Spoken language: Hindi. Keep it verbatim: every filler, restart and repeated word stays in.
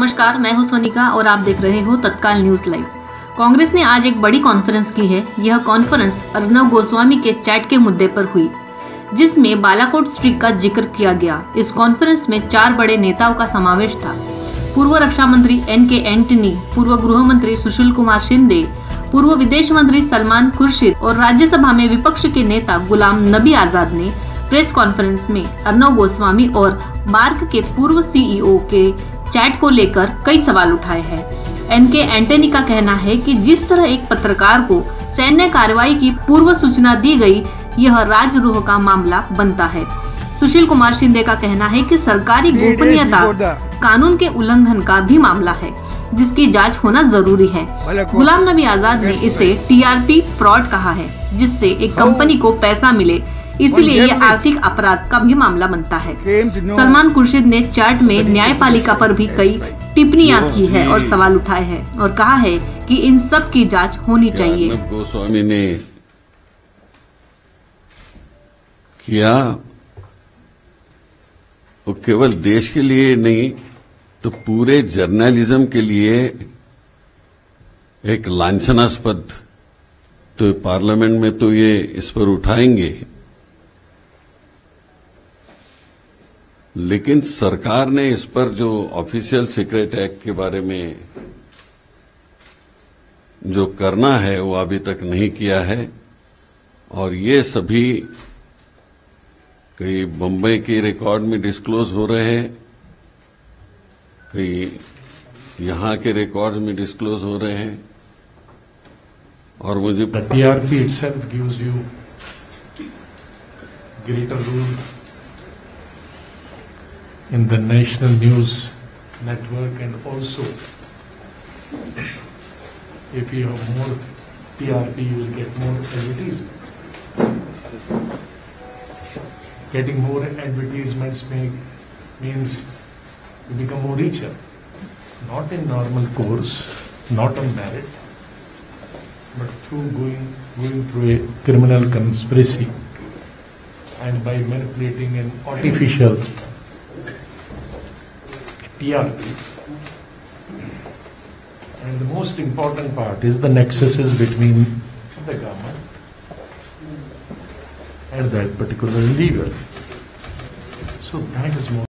नमस्कार, मैं हूं सोनिका और आप देख रहे हो तत्काल न्यूज लाइव। कांग्रेस ने आज एक बड़ी कॉन्फ्रेंस की है। यह कॉन्फ्रेंस अर्नब गोस्वामी के चैट के मुद्दे पर हुई, जिसमें बालाकोट स्ट्रीक का जिक्र किया गया। इस कॉन्फ्रेंस में चार बड़े नेताओं का समावेश था। पूर्व रक्षा मंत्री एन के एंटनी, पूर्व गृह मंत्री सुशील कुमार शिंदे, पूर्व विदेश मंत्री सलमान खुर्शीद और राज्यसभा में विपक्ष के नेता गुलाम नबी आजाद ने प्रेस कॉन्फ्रेंस में अर्नब गोस्वामी और बार्क के पूर्व सीईओ के चैट को लेकर कई सवाल उठाए हैं। एन के एंटनी का कहना है कि जिस तरह एक पत्रकार को सैन्य कार्रवाई की पूर्व सूचना दी गई, यह राजद्रोह का मामला बनता है। सुशील कुमार शिंदे का कहना है कि सरकारी गोपनीयता कानून के उल्लंघन का भी मामला है, जिसकी जांच होना जरूरी है। गुलाम नबी आजाद ने इसे टीआरपी फ्रॉड कहा है, जिससे एक कंपनी को पैसा मिले, इसलिए ये आर्थिक अपराध का भी मामला बनता है। सलमान खुर्शीद ने चैट में न्यायपालिका पर भी कई टिप्पणियां की है और सवाल उठाए हैं और कहा है कि इन सब की जांच होनी चाहिए। अर्नब गोस्वामी ने किया वो केवल देश के लिए नहीं तो पूरे जर्नलिज्म के लिए एक लांछनास्पद, तो पार्लियामेंट में तो ये इस पर उठाएंगे, लेकिन सरकार ने इस पर जो ऑफिशियल सीक्रेट एक्ट के बारे में जो करना है वो अभी तक नहीं किया है। और ये सभी कई बम्बई के रिकॉर्ड में डिस्क्लोज हो रहे हैं, कई यहां के रिकॉर्ड में डिस्क्लोज हो रहे हैं। और मुझे TRP itself gives you greater role in the national news network, and also if you have more T R P, you will get more advertisement. Getting more advertisements make, means you become more richer, not in normal course, not on merit, but through going going through a criminal conspiracy and by manipulating an artificial T R P. And the most important part is the nexuses between the government and that particular individual. So that is more